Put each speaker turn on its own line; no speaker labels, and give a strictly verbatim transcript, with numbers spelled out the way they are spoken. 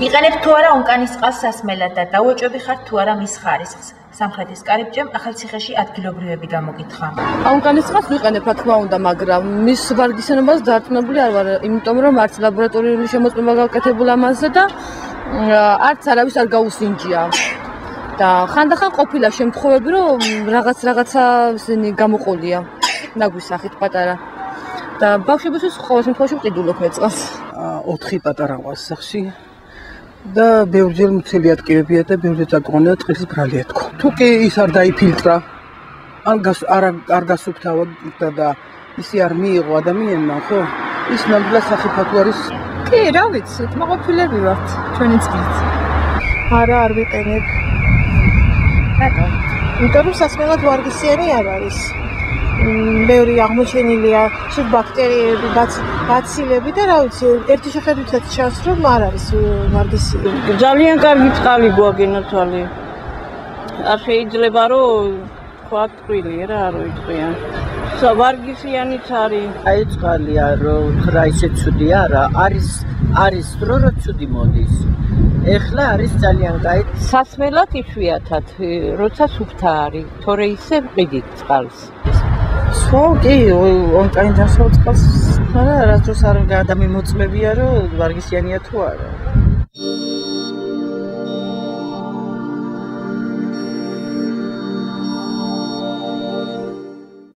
იყენებ თუ არა ონკანის წყალს სასმელად და დაუეჭვები ხარ თუ არა მის ხარისხს. სამხრეთის კარიბჭემ ახალციხეში ადგილობრივები გამოგითხა.
ონკანის წყალს ვიყენებ, რა თქმა უნდა, მაგრამ მის ვარგისიანობას დარწმუნებული არ ვარ, იმიტომ რომ არც ლაბორატორიული შემოწმება გაკეთებულა ამაზე და არც არავის არ გაუსინჯია. და ხანდახან ყოფილა შემთხვევები, რომ რაღაც რაღაცა ისინი გამოყოლია. ნაგვის სახით პატარა. და ბავშვებისთვის ყოველ შემთხვევაში ვყიდულობ მე წყალს.
ოთხი პატარა ყავს სახში. და ბევრჯერ მცელი ატკივებია და ბევრჯერ წაგონია წყლის ბრალია თქო. თუ კი ის არ დაიფილტრა, ან არ არ გასუფთავდა და ისი არ მიიღო ადამიანმა, ხო? ის ნამდვილად სახიფათო არის.
კი, რა ვიცი, მოყოფილები ვართ ჩვენი წყლით.
არა, არ ვიყენებ.
რატომ?
იმიტომ რომ სასმელად ვარგისიანი არ არის. ბევრი აღმოჩენილია შიგ ბაქტერიები, ბაცილები და რა ვიცი, ერთი შეხედვითაც ჩანს რომ არ არის ვარგისიანი.
ძალიან კარგი წყალი გვაგენათვალი. არ შეიძლება რომ თქვა ტყვილია რა არ ვიტყვიან. ვარგისიანიც არის.
აი წყალია რომ ხრა ისე ცუდი არა, არის არის დრო რომ ცუდი მოდის. ეხლა არის ძალიან კაი.
სასმელად იშვიათად, როცა სუფთა არის, თორე ისე ვყიდით წყალს.
ხო, კი, ონკანის დასაწყალს არა, რა თქმა უნდა, არ გადამიმოწმებია რომ ვარგისიანია თუ არა.